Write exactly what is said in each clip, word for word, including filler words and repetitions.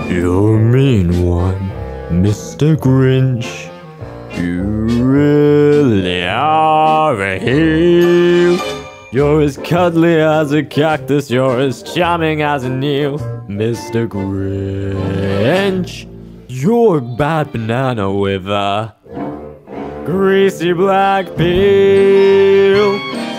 You're a mean one, Mister Grinch. You really are a heel. You're as cuddly as a cactus, you're as charming as an eel, Mister Grinch. You're a bad banana with a greasy black peel.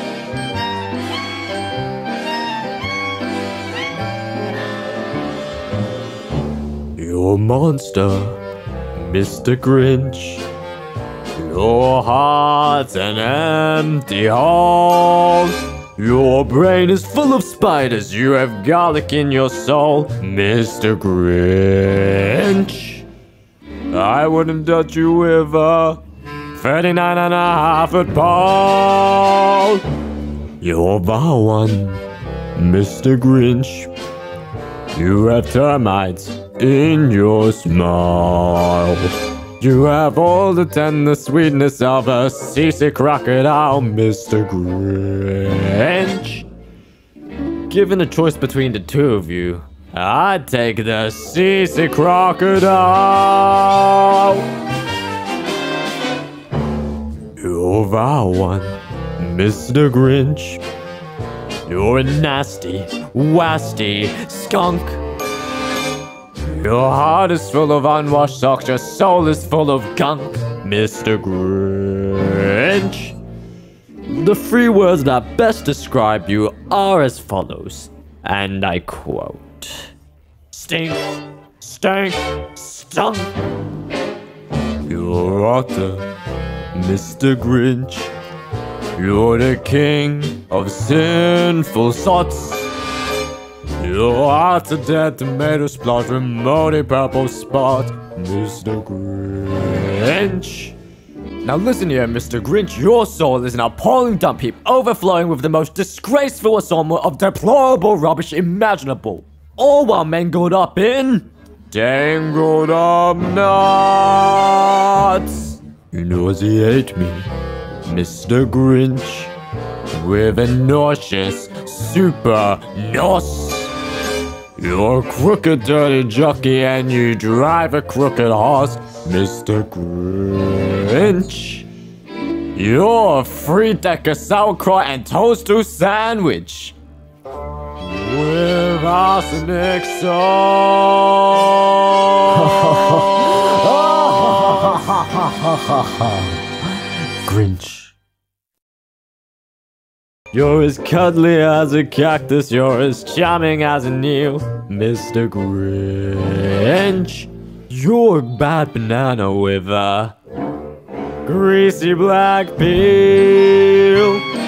You're a monster, Mister Grinch. Your heart's an empty hole. Your brain is full of spiders. You have garlic in your soul, Mister Grinch. I wouldn't touch you with a thirty-nine and a half foot pole. You're a vile one, Mister Grinch. You have termites in your smile. You have all the tender sweetness of a seasick crocodile, Mister Grinch. Given a choice between the two of you, I'd take the seasick crocodile. You're a vile one, Mister Grinch. You're a nasty, wasty skunk. Your heart is full of unwashed socks, your soul is full of gunk, Mister Grinch. The three words that best describe you are as follows, and I quote: stink, stank, stunk. You're rotter, Mister Grinch. You're the king of sinful sots. Your heart's a dead tomato splot with moldy purple spot, Mister Grinch. Now listen here, Mister Grinch, your soul is an appalling dump heap, overflowing with the most disgraceful assortment of deplorable rubbish imaginable, all while mangled up in tangled up knots. You nauseate me, Mister Grinch, with a nauseous super nos. You're a crooked, dirty jockey and you drive a crooked horse, Mister Grinch. You're a three-decker sauerkraut and toast sandwich with arsenic sauce. Grinch. You're as cuddly as a cactus, you're as charming as an eel, Mister Grinch. You're a bad banana with a greasy black peel.